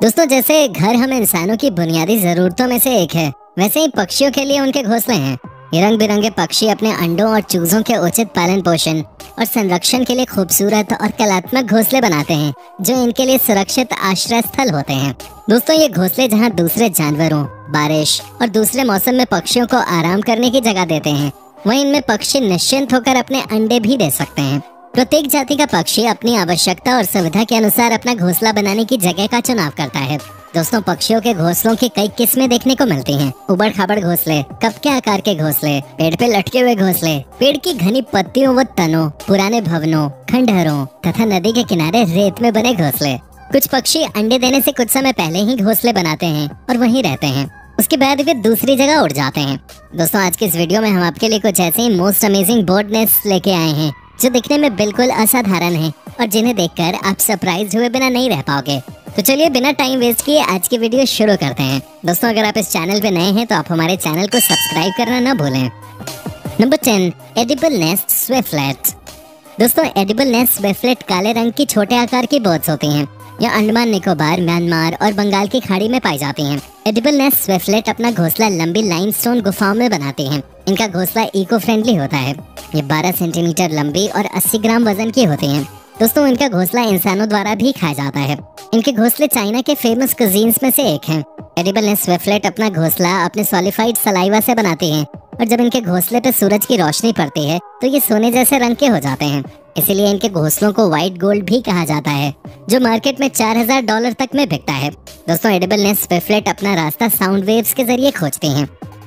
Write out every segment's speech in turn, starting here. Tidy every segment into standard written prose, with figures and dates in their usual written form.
दोस्तों, जैसे घर हम इंसानों की बुनियादी जरूरतों में से एक है, वैसे ही पक्षियों के लिए उनके घोंसले हैं। ये रंग बिरंगे पक्षी अपने अंडों और चूजों के उचित पालन पोषण और संरक्षण के लिए खूबसूरत और कलात्मक घोंसले बनाते हैं, जो इनके लिए सुरक्षित आश्रय स्थल होते हैं। दोस्तों, ये घोंसले जहाँ दूसरे जानवरों, बारिश और दूसरे मौसम में पक्षियों को आराम करने की जगह देते हैं, वहीं इनमें पक्षी निश्चिंत होकर अपने अंडे भी दे सकते हैं। प्रत्येक जाति का पक्षी अपनी आवश्यकता और सुविधा के अनुसार अपना घोंसला बनाने की जगह का चुनाव करता है। दोस्तों, पक्षियों के घोंसलों की कई किस्में देखने को मिलती हैं। उबड़ खाबड़ घोंसले, कप के आकार के घोंसले, पेड़ पे लटके हुए घोंसले, पेड़ की घनी पत्तियों व तनों, पुराने भवनों, खंडहरों तथा नदी के किनारे रेत में बने घोंसले। कुछ पक्षी अंडे देने से कुछ समय पहले ही घोंसले बनाते हैं और वहीं रहते हैं। उसके बाद वे दूसरी जगह उड़ जाते हैं। दोस्तों, आज की इस वीडियो में हम आपके लिए कुछ ऐसे ही मोस्ट अमेजिंग बर्ड नेस्ट लेके आए हैं, जो दिखने में बिल्कुल असाधारण है और जिन्हें देखकर आप सरप्राइज हुए बिना नहीं रह पाओगे। तो चलिए बिना टाइम वेस्ट किए आज की वीडियो शुरू करते हैं। दोस्तों, अगर आप इस चैनल पे नए हैं तो आप हमारे चैनल को सब्सक्राइब करना ना भूलें। Number 10, edible nest swiftlet. दोस्तों, एडिबल नेस्ट स्विफ्टलेट काले रंग की छोटे आकार की बर्ड्स होती हैं। यह अंडमान निकोबार, म्यांमार और बंगाल की खाड़ी में पाई जाती हैं। एडिबल नेस्ट स्विफ्टलेट अपना घोंसला लंबी लाइमस्टोन गुफाओं में बनाती हैं। इनका घोंसला इको फ्रेंडली होता है। ये 12 सेंटीमीटर लंबी और 80 ग्राम वजन की होती हैं। दोस्तों, इनका घोंसला इंसानों द्वारा भी खाया जाता है। इनके घोंसले चाइना के फेमस कुजीन्स में से एक हैं। एडिबल नेस्ट स्विफ्टलेट अपना घोंसला अपने सॉलिफाइड सलाइवा से बनाती हैं और जब इनके घोंसले पे सूरज की रोशनी पड़ती है तो ये सोने जैसे रंग के हो जाते हैं। इसीलिए इनके घोंसलों को व्हाइट गोल्ड भी कहा जाता है, जो मार्केट में $4000 तक में बिकता है। दोस्तों, एडिबल नेस्ट स्विफ्टलेट अपना रास्ता साउंड वेव्स के जरिए खोजती हैं।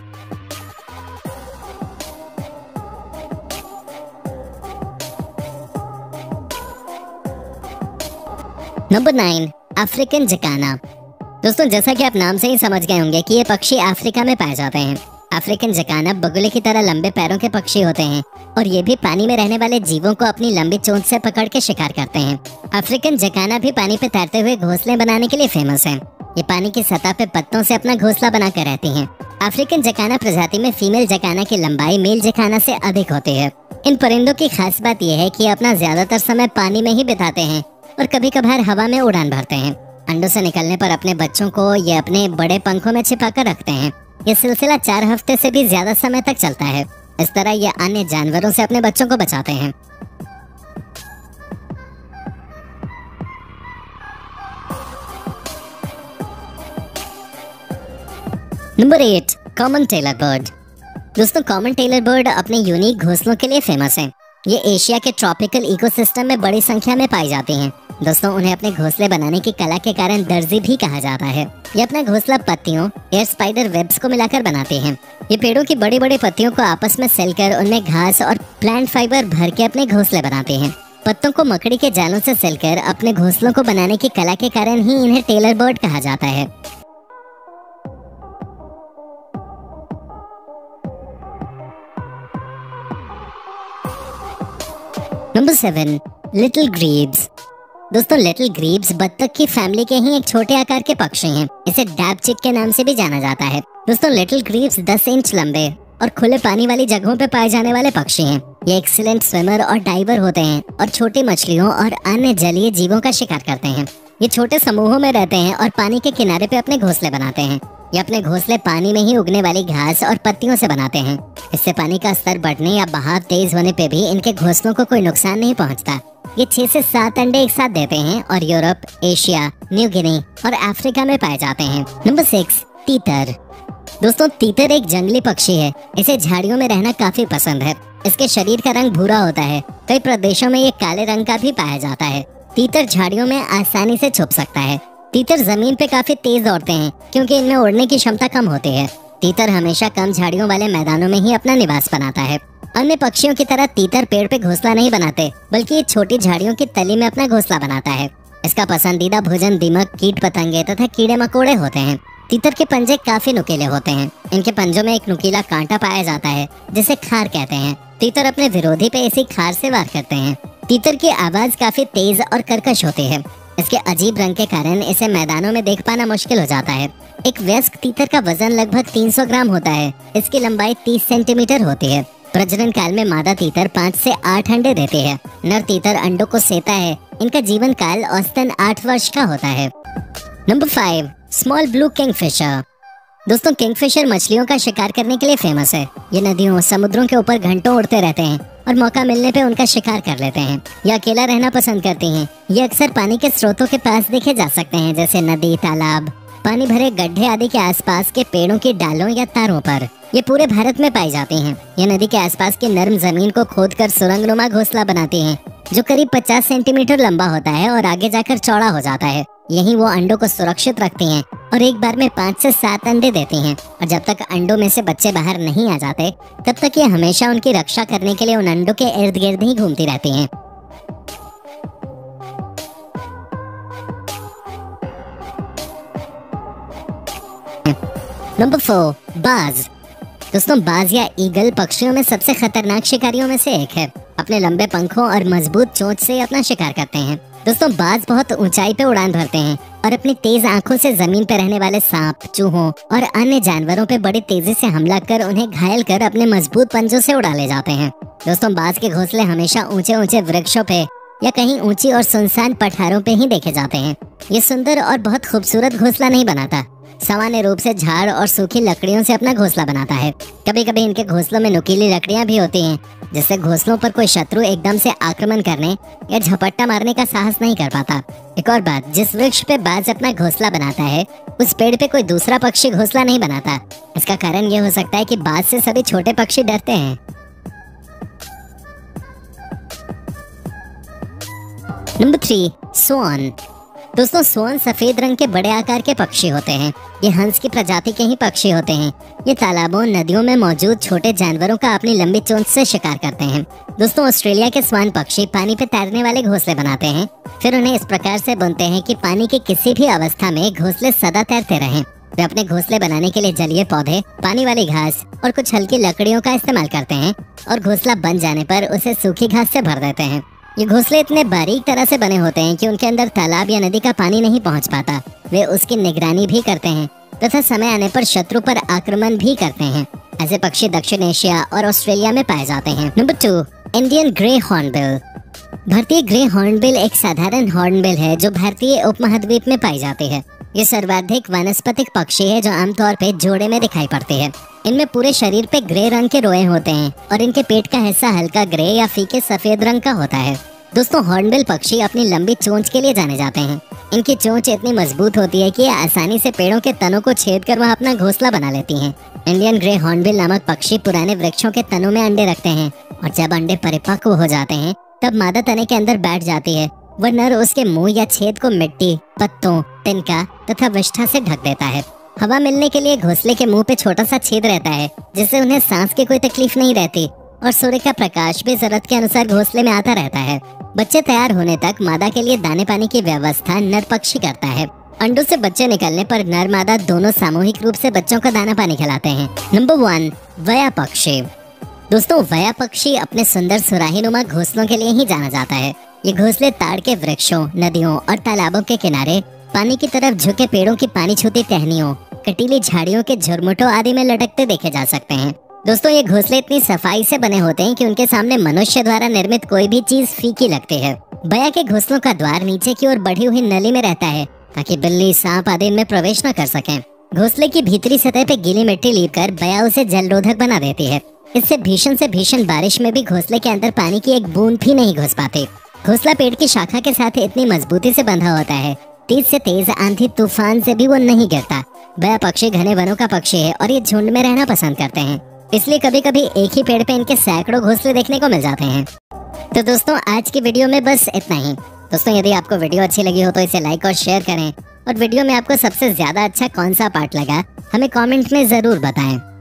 Number 9, African jacana. दोस्तों, जैसा कि आप नाम से ही समझ गए होंगे कि ये पक्षी अफ्रीका में पाए जाते हैं। अफ्रीकन जकाना बगुले की तरह लंबे पैरों के पक्षी होते हैं और ये भी पानी में रहने वाले जीवों को अपनी लंबी चोंच से पकड़ के शिकार करते हैं। अफ्रीकन जकाना भी पानी पे तैरते हुए घोंसले बनाने के लिए फेमस है। ये पानी की सतह पे पत्तों से अपना घोंसला बनाकर रहती हैं। अफ्रीकन जकाना प्रजाति में फीमेल जकाना की लंबाई मेल जकाना से अधिक होती है। इन परिंदों की खास बात यह है कि ये अपना ज्यादातर समय पानी में ही बिताते हैं और कभी कभार हवा में उड़ान भरते हैं। अंडों से निकलने पर अपने बच्चों को ये अपने बड़े पंखों में छिपा कर रखते हैं। यह सिलसिला 4 हफ्ते से भी ज्यादा समय तक चलता है। इस तरह ये अन्य जानवरों से अपने बच्चों को बचाते हैं। Number 8, common tailor bird. दोस्तों, कॉमन टेलर बर्ड अपने यूनिक घोंसलों के लिए फेमस है। ये एशिया के ट्रॉपिकल इकोसिस्टम में बड़ी संख्या में पाई जाती हैं। दोस्तों, उन्हें अपने घोंसले बनाने की कला के कारण दर्जी भी कहा जाता है। ये अपना घोंसला पत्तियों, एयर स्पाइडर वेब्स को मिलाकर बनाते हैं। ये पेड़ों की बड़ी बड़ी पत्तियों को आपस में सिलकर उनमें घास और प्लांट फाइबर भर के अपने घोंसले बनाते हैं। पत्तों को मकड़ी के जालों से सिलकर अपने घोंसलों को बनाने की कला के कारण ही इन्हें टेलर बर्ड कहा जाता है। Number 7, little grebes. दोस्तों, लिटिल ग्रीब्स बत्तख की फैमिली के ही एक छोटे आकार के पक्षी हैं। इसे डैबचिक के नाम से भी जाना जाता है। दोस्तों, लिटिल ग्रीब्स 10 इंच लंबे और खुले पानी वाली जगहों पे पाए जाने वाले पक्षी हैं। ये एक्सीलेंट स्विमर और डाइवर होते हैं और छोटी मछलियों और अन्य जलीय जीवों का शिकार करते हैं। ये छोटे समूहों में रहते हैं और पानी के किनारे पे अपने घोंसले बनाते हैं। ये अपने घोंसले पानी में ही उगने वाली घास और पत्तियों से बनाते हैं। इससे पानी का स्तर बढ़ने या बहाव तेज होने पे भी इनके घोंसलों को कोई नुकसान नहीं पहुंचता। ये 6 से 7 अंडे एक साथ देते हैं और यूरोप, एशिया, न्यू गिनी और अफ्रीका में पाए जाते हैं। नंबर 6, तीतर। दोस्तों, तीतर एक जंगली पक्षी है। इसे झाड़ियों में रहना काफी पसंद है। इसके शरीर का रंग भूरा होता है। कई प्रदेशों में ये काले रंग का भी पाया जाता है। तीतर झाड़ियों में आसानी से छुप सकता है। तीतर जमीन पे काफी तेज दौड़ते हैं क्योंकि इनमें उड़ने की क्षमता कम होती है। तीतर हमेशा कम झाड़ियों वाले मैदानों में ही अपना निवास बनाता है। अन्य पक्षियों की तरह तीतर पेड़ पे घोंसला नहीं बनाते, बल्कि ये छोटी झाड़ियों की तली में अपना घोंसला बनाता है। इसका पसंदीदा भोजन दीमक, कीट पतंगे तथा कीड़े मकोड़े होते हैं। तीतर के पंजे काफी नुकीले होते हैं। इनके पंजों में एक नुकीला कांटा पाया जाता है जिसे खार कहते हैं। तीतर अपने विरोधी पे इसी खार से वार करते हैं। तीतर की आवाज काफी तेज और कर्कश होती है। इसके अजीब रंग के कारण इसे मैदानों में देख पाना मुश्किल हो जाता है। एक वयस्क तीतर का वजन लगभग 300 ग्राम होता है। इसकी लंबाई 30 सेंटीमीटर होती है। प्रजनन काल में मादा तीतर 5 से 8 अंडे देती है। नर तीतर अंडों को सेता है। इनका जीवन काल औसतन 8 वर्ष का होता है। Number 5, small blue kingfisher. दोस्तों किंगफिशर मछलियों का शिकार करने के लिए फेमस है। ये नदियों समुद्रों के ऊपर घंटों उड़ते रहते हैं और मौका मिलने पे उनका शिकार कर लेते हैं। ये अकेला रहना पसंद करती हैं। ये अक्सर पानी के स्रोतों के पास देखे जा सकते हैं, जैसे नदी, तालाब, पानी भरे गड्ढे आदि के आसपास के पेड़ों की डालों या तारों पर। ये पूरे भारत में पाई जाती हैं। ये नदी के आसपास की नर्म जमीन को खोदकर सुरंगनुमा घोंसला बनाती हैं, जो करीब 50 सेंटीमीटर लंबा होता है और आगे जाकर चौड़ा हो जाता है। यहीं वो अंडों को सुरक्षित रखती हैं और एक बार में 5 से 7 अंडे देती हैं। और जब तक अंडों में से बच्चे बाहर नहीं आ जाते, तब तक ये हमेशा उनकी रक्षा करने के लिए उन अंडों के इर्द गिर्द ही घूमती रहती हैं। नंबर 4, बाज। दोस्तों बाज या ईगल पक्षियों में सबसे खतरनाक शिकारियों में से एक है। अपने लंबे पंखों और मजबूत चोंच से अपना शिकार करते हैं। दोस्तों बाज बहुत ऊंचाई पे उड़ान भरते हैं और अपनी तेज आंखों से जमीन पे रहने वाले सांप, चूहों और अन्य जानवरों पे बड़ी तेजी से हमला कर उन्हें घायल कर अपने मजबूत पंजों से उड़ा ले जाते हैं। दोस्तों बाज के घोंसले हमेशा ऊंचे ऊंचे वृक्षों पे या कहीं ऊंची और सुनसान पठारों पे ही देखे जाते हैं। ये सुंदर और बहुत खूबसूरत घोंसला नहीं बनाता, सामान्य रूप से झाड़ और सूखी लकड़ियों से अपना घोंसला बनाता है। कभी कभी इनके घोंसलों में नुकीली लकड़ियां भी होती हैं, जिससे घोंसलों पर कोई शत्रु एकदम से आक्रमण करने या झपट्टा मारने का साहस नहीं कर पाता। एक और बात, जिस वृक्ष पे बाज अपना घोंसला बनाता है, उस पेड़ पे कोई दूसरा पक्षी घोंसला नहीं बनाता। इसका कारण ये हो सकता है कि बाज से सभी छोटे पक्षी डरते हैं। Number 3, swan. दोस्तों स्वान सफेद रंग के बड़े आकार के पक्षी होते हैं। ये हंस की प्रजाति के ही पक्षी होते हैं। ये तालाबों, नदियों में मौजूद छोटे जानवरों का अपनी लंबी चोंच से शिकार करते हैं। दोस्तों ऑस्ट्रेलिया के स्वान पक्षी पानी पे तैरने वाले घोंसले बनाते हैं, फिर उन्हें इस प्रकार से बुनते हैं कि पानी की किसी भी अवस्था में घोंसले सदा तैरते रहें। वे अपने घोंसले बनाने के लिए जलीय पौधे, पानी वाली घास और कुछ हल्की लकड़ियों का इस्तेमाल करते हैं और घोंसला बन जाने पर उसे सूखी घास से भर देते हैं। ये घोंसले इतने बारीक तरह से बने होते हैं कि उनके अंदर तालाब या नदी का पानी नहीं पहुंच पाता। वे उसकी निगरानी भी करते हैं तथा समय आने पर शत्रु पर आक्रमण भी करते हैं। ऐसे पक्षी दक्षिण एशिया और ऑस्ट्रेलिया में पाए जाते हैं। Number 2, Indian grey hornbill. भारतीय ग्रे हॉर्नबिल एक साधारण हॉर्नबिल है जो भारतीय उपमहाद्वीप में पाई जाती है। ये सर्वाधिक वानस्पतिक पक्षी है जो आमतौर पे जोड़े में दिखाई पड़ती है। इनमें पूरे शरीर पे ग्रे रंग के रोए होते हैं और इनके पेट का हिस्सा हल्का ग्रे या फीके सफेद रंग का होता है। दोस्तों हॉर्नबिल पक्षी अपनी लंबी चोंच के लिए जाने जाते हैं। इनकी चोंच इतनी मजबूत होती है कि ये आसानी से पेड़ों के तनों को छेद कर वह अपना घोंसला बना लेती हैं। इंडियन ग्रे हॉर्नबिल नामक पक्षी पुराने वृक्षों के तनों में अंडे रखते हैं और जब अंडे परिपक्व हो जाते हैं तब मादा तने के अंदर बैठ जाती है। वह नर उसके मुंह या छेद को मिट्टी, पत्तों, तिनका तथा विष्ठा से ढक देता है। हवा मिलने के लिए घोंसले के मुंह पे छोटा सा छेद रहता है, जिससे उन्हें सांस की कोई तकलीफ नहीं रहती और सूर्य का प्रकाश भी जरूरत के अनुसार घोंसले में आता रहता है। बच्चे तैयार होने तक मादा के लिए दाने पानी की व्यवस्था नर पक्षी करता है। अंडों से बच्चे निकलने पर नर मादा दोनों सामूहिक रूप से बच्चों को दाना पानी खिलाते हैं। नंबर 1, वया पक्षी। दोस्तों वया पक्षी अपने सुंदर सुराहीनुमा घोंसलों के लिए ही जाना जाता है। ये घोंसले ताड़ के वृक्षों, नदियों और तालाबों के किनारे, पानी की तरफ झुके पेड़ों की पानी छूती टहनियों, कटीली झाड़ियों के झुरमुटों आदि में लटकते देखे जा सकते हैं। दोस्तों ये घोंसले इतनी सफाई से बने होते हैं कि उनके सामने मनुष्य द्वारा निर्मित कोई भी चीज फीकी लगती है। बया के घोंसलों का द्वार नीचे की ओर बढ़ी हुई नली में रहता है ताकि बिल्ली, सांप आदि इनमें प्रवेश न कर सकें। घोंसले की भीतरी सतह पे गीली मिट्टी लीपकर बया उसे जलरोधक बना देती है। इससे भीषण से भीषण बारिश में भी घोंसले के अंदर पानी की एक बूंद भी नहीं घुस पाती। घोंसला पेड़ की शाखा के साथ इतनी मजबूती से बंधा होता है, तेज से तेज आंधी तूफान से भी वो नहीं गिरता। बया पक्षी घने वनों का पक्षी है और ये झुंड में रहना पसंद करते हैं, इसलिए कभी कभी एक ही पेड़ पे इनके सैकड़ों घोंसले देखने को मिल जाते हैं। तो दोस्तों आज की वीडियो में बस इतना ही। दोस्तों यदि आपको वीडियो अच्छी लगी हो तो इसे लाइक और शेयर करें और वीडियो में आपको सबसे ज्यादा अच्छा कौन सा पार्ट लगा हमें कमेंट में जरूर बताएं।